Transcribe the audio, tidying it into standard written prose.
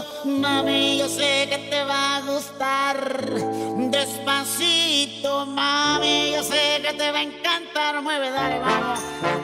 Mami, yo sé que te va a gustar. Despacito, mami, yo sé que te va a encantar. Mueve, dale, vamos.